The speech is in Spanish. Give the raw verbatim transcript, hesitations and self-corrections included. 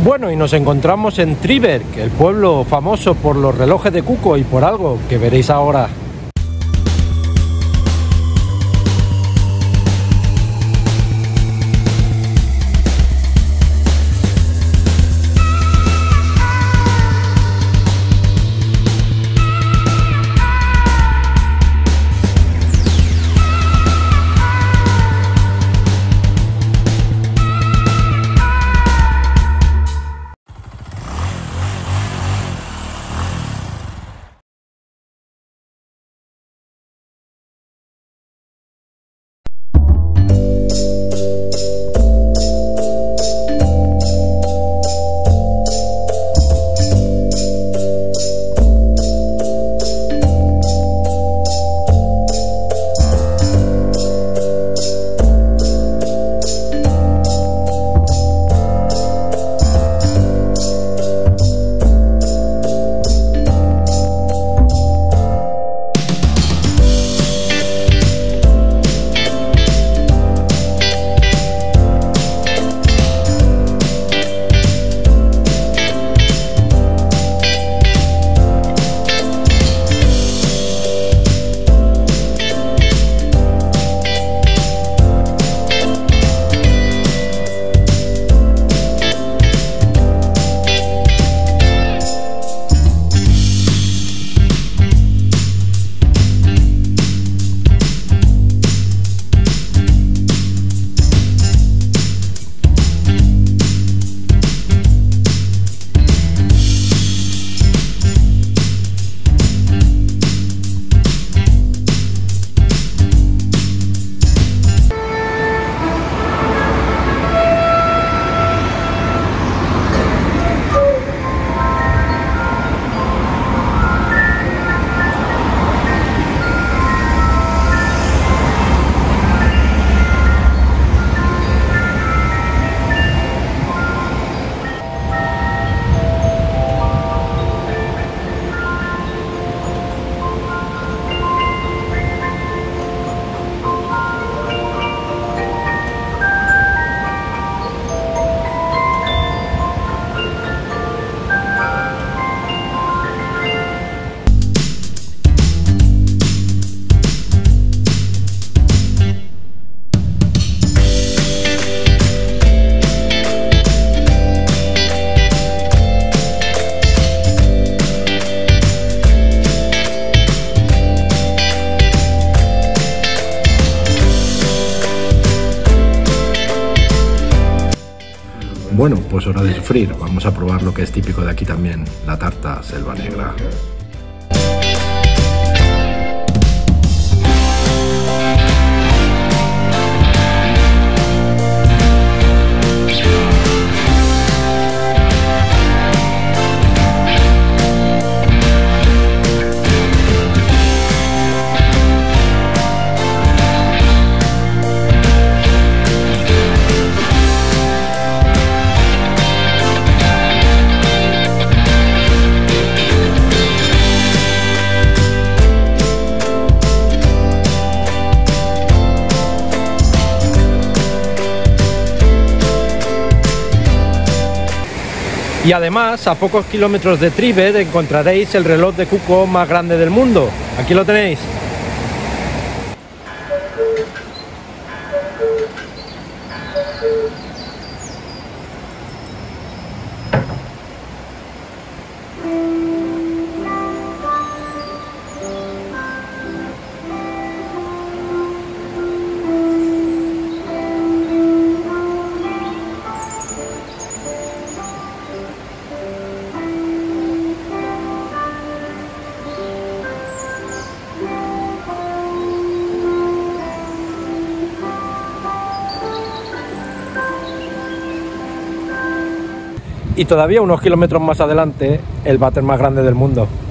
Bueno, y nos encontramos en Triberg, el pueblo famoso por los relojes de cuco y por algo que veréis ahora. Bueno, pues hora de sufrir. Vamos a probar lo que es típico de aquí también, la tarta Selva Negra. Y además, a pocos kilómetros de Triberg encontraréis el reloj de cuco más grande del mundo. Aquí lo tenéis. Y todavía unos kilómetros más adelante, el váter más grande del mundo.